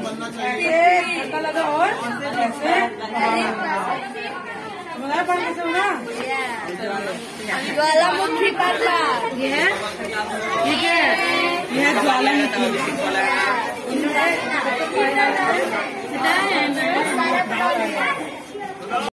धक्का लगा और ऐसे कैसे होना ज्वालामुखी पापा ये है ठीक है। यह ज्वालामुखी